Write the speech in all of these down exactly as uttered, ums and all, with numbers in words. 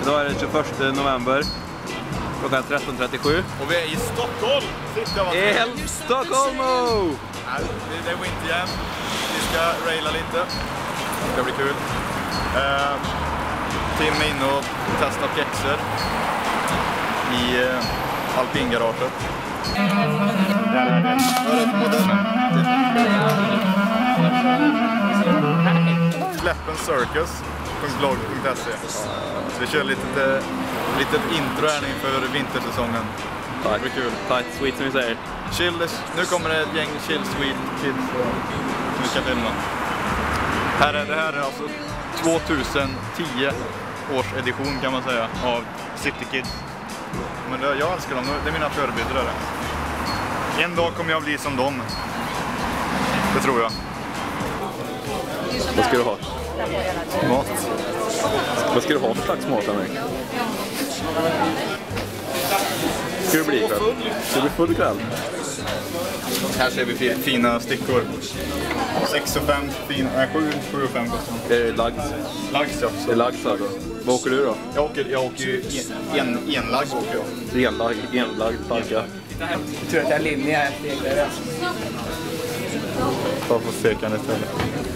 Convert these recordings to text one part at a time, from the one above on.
Idag är det tjugoförsta november. Klockan tretton trettiosju. Och vi är i Stockholm. El Stockholm! Nej, det är Winterjam. Vi ska raila lite. Det ska bli kul. Uh, Tim är inne och testar pjäxor i uh, alpingaraget. Där är det. Släppen Circus punkt blogg punkt se. Så vi kör lite litet intro här inför vintersäsongen. Det blir kul. Tight sweet som vi säger. Chill, nu kommer det ett gäng chill sweet kids som vi ska filma. Här är, det här är alltså tjugohundratio års edition kan man säga av City Kids. Men det, jag älskar dem, det är mina förebilder där. En dag kommer jag bli som dem. Det tror jag. Vad ska du ha? Mat. Vad ska du ha för slags mat, Henrik? Ska du bli ikväll? Ska du bli full ikväll? Här ser vi fina stickor. sex och fem, fin, nej, sju, sju och fem kostar. Det är lags. Lags, ja. Det är lags alltså. Vad åker du då? Jag åker, jag åker ju en, en, en lag åker jag. Enlag, enlag, tagga. Jag tror att jag är linje här. Ta på stekan istället.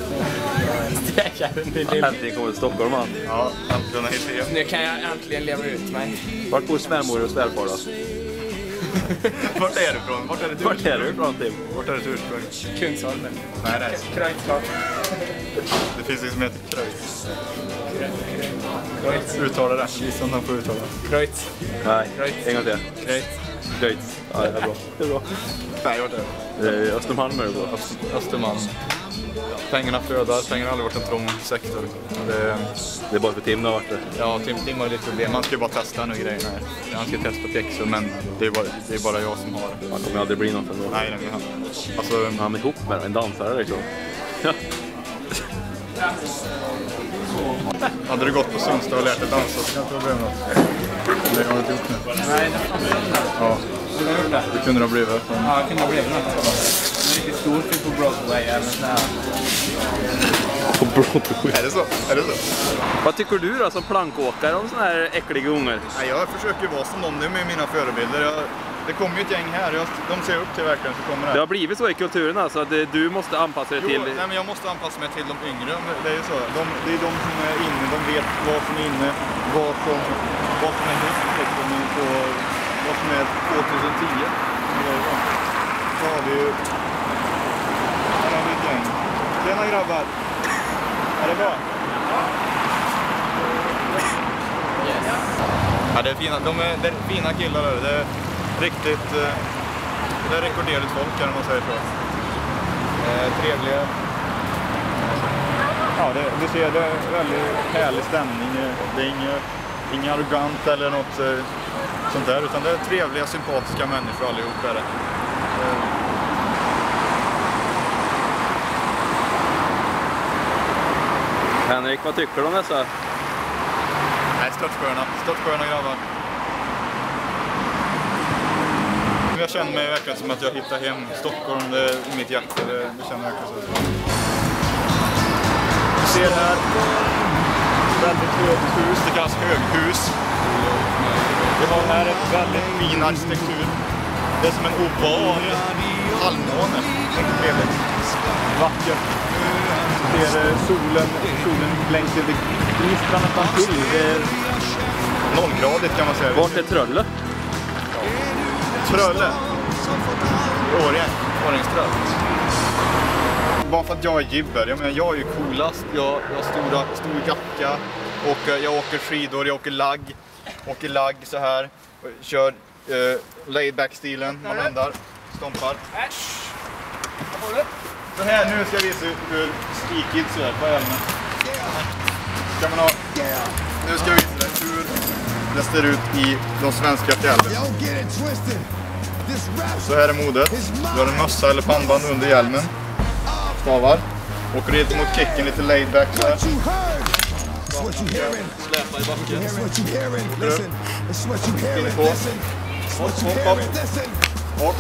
Äntligen kommer till Stockholm, man. Ja, äntligen är det. Nu kan jag äntligen leva ut mig. Vart bor svärmor och svärfar då? Vart är du ifrån? Vart är du Vart är du ifrån, Tim? Vart är du ursprung? Kungsholmen. Nej, det är Kröjtslag. Det finns ju som heter Kröjt. Uttala det. Vissa om de får uttala. Kröjt. Nej, Kröjt. en gång till. Kröjt. Kröjt. Ja, det är bra. Det är bra. Nej, vart är det? Det är Östermalm är det då. Östermalm. Pengarna flödar, pengarna har aldrig varit en trång sektor. Det, Det är bara för Tim har varit det. ja, Tim, Tim har ju lite problem. Man ska ju bara testa nu grejerna här. Han ska testa pjäxor, men det är, bara, det är bara jag som har. Han kommer aldrig bli något ändå. Nej, nej, han. Alltså, Han är ihop med en dansare liksom. Ja. hade du gått på Sundstad och lärt dig dansa så kan det inte vara något. Det har jag inte gjort nu. Nej, det har Ja, du gjort det. det kunde det ha blivit. Ja, det kunde ha blivit något. Det är riktigt stort typ på Broadway eller sådär. På Broadway. Är det så? Är det så? Vad tycker du då som plankåkare om såna här äckliga ungar? Nej, jag försöker vara som dem nu med mina förebilder. Jag, det kommer ju ett gäng här. Jag, de ser upp till verkligen så kommer det. Det har blivit så i kulturen alltså att du måste anpassa dig Jo, till... nej, men jag måste anpassa mig till de yngre. Det är ju så. De, det är de som är inne. De vet vad som är inne. Vad som, vad som är nytt. Liksom, på, vad som är tjugohundratio. Så har vi ju... Här har vi ett gäng. Tjena grabbar. Är det bra? Yes. Ja, det är fina, de är, det är fina killar där. Det är riktigt eh, det är rekorderligt folk kan man säga så. Eh, trevliga. Ja, det, du ser, det är väldigt härlig stämning. Det är inget, inget arrogant eller något eh, sånt där, utan det är trevliga, sympatiska människor allihop är det. Eh. Henrik, vad tycker du om dessa? Nej, störtsköna. Störtsköna grabbar. Jag känner mig verkligen som att jag hittar hem Stockholm, det är mitt hjärta, det, det känner jag verkligen så. Du ser här, väldigt högt hus, det kallas höghus. Vi har här ett väldigt fin arkitektur. Det är som en oval halvmåne, riktigt trevligt. Vackert. Du ser solen, solen längs det knistrar nästan till. Det är nollgradigt kan man säga. Vart är Trölle? Trölle. Årjäng. Årjängströll. Bara för att jag är gibber. Jag menar, jag är ju coolast. Jag, jag har stora, stor jacka. Och jag åker skidor, jag åker lagg. Åker lagg så här. Kör uh, laid-back-stilen. Man vändar. Stompar. Så här, nu ska jag visa hur Ski-Kids ser på hjälmen. Ska man ha... Nu ska jag visa dig hur det ser ut i de svenska fjällen. Så här är modet. Du har en mössa eller pannband under hjälmen. Stavar. Åker lite mot kicken, lite laid back så här. Släpa i backen. Åker upp. In på. Hopp, hopp, hopp. Och.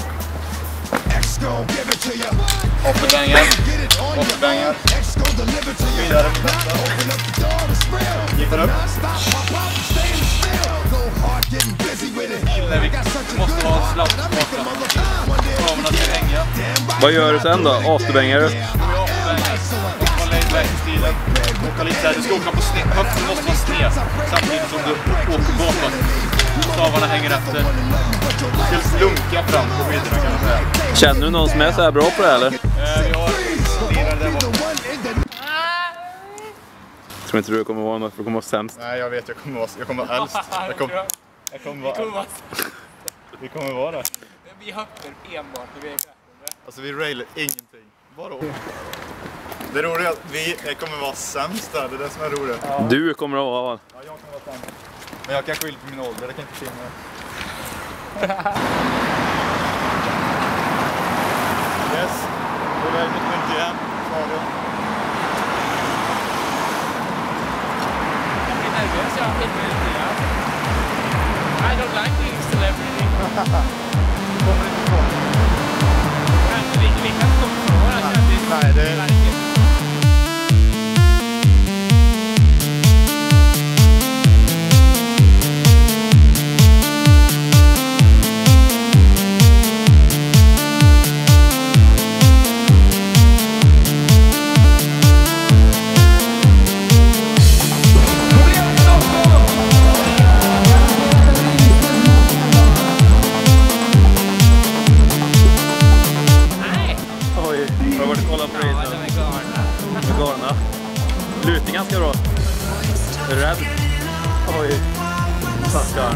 Offerbängar. Offerbängar. Vidare på nästa. Gippar upp. slapp borta. Kamerorna ska hänga. Vad gör du sen då? Afterbängar du? Och laid back i stilen. Åka lite där. Du ska åka på sned. Höften måste vara sned. Samtidigt som du åker bakåt. Stavarna hänger efter. Du ska lunka fram på skidorna kan man säga. Känner du någon som är så här bra på det eller? Eh, vi har lirare där borta. Jag tror inte du kommer vara något för du kommer vara sämst. Nej, jag vet. Jag kommer vara, jag kommer vara äldst. Jag kommer, jag kommer vara Vi kommer vara där. Vi hoppar enbart när vi är kvar. Alltså vi railar ingenting. Vadå? Det roliga är att vi kommer vara sämst där. Det är det som är roligt. Ja. Du kommer att vara. Ja, jag kommer vara sämst. Men jag kan skylla på min ålder. Det kan inte finna. Yes. På väg mot punkt igen. Stadion. Jag blir nervös. Jag har inte det. I don't like being celebrity. Kommer inte på. Men vi, vi kan komma från våra kändis. Nej, det är... Lutar ganska bra. Är du rädd? Oj. Tackar.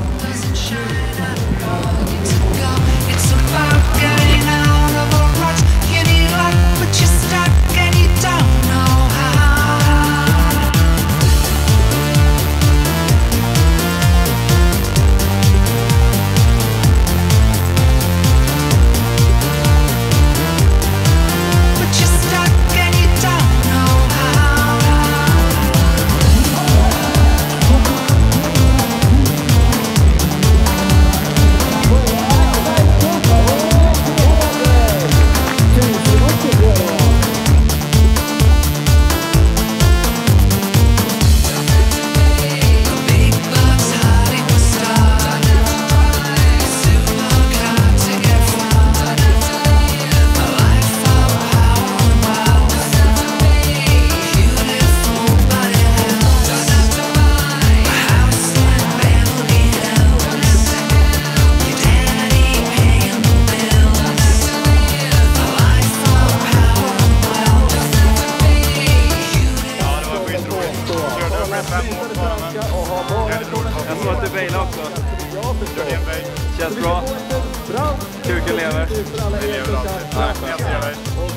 Jag såg att du bailade också. Känns bra. Kuken lever. Det lever alltid. Jag ser dig.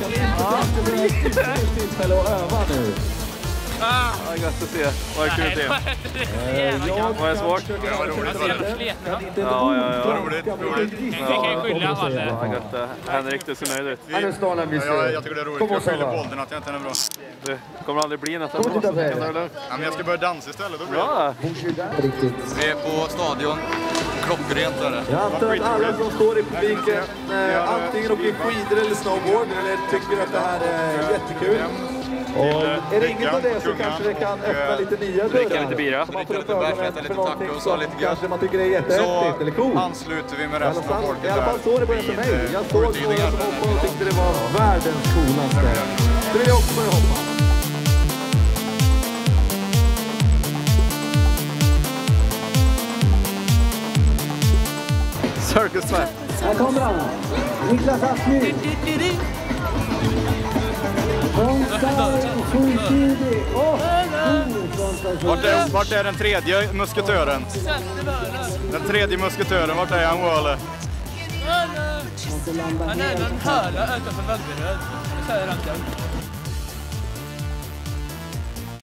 Ah, vad gott att se. Vad är kul till? Vad är svårt? Ja, vad roligt. Ja, ja, ja. Roligt, roligt. Vi kan ju skylla Valle. Vad gott det. Henrik, du ser nöjd ut. Ja, jag, jag tycker det är roligt. Jag skyller på åldern att jag inte är bra. Det kommer aldrig bli nästan bra. Ja, men jag ska börja dansa istället. Då blir ja. Vi är på stadion. Klockrent är det. Jag antar att alla som står i publiken eh, antingen åker skidor eller snowboard eller tycker att det här är jättekul. Och är det inget av det så kanske det kan öppna lite nya dörrar. Dricka lite bira. Dricka lite bärs, äta lite tacos och lite gött. Kanske man tycker det är jättehäftigt eller coolt. Så ansluter vi med resten av folket där. I alla fall så det började för mig. Jag såg några som hoppade och tyckte det var världens coolaste. Så vill jag också börja hoppa. Circus Smash. Här kommer han. Niklas Asmyr. Vart är, vart är den tredje musketören? Den tredje musketören, vart är han, Walle? Han är någon hörla utanför Vaggeröd. Det säger han inte.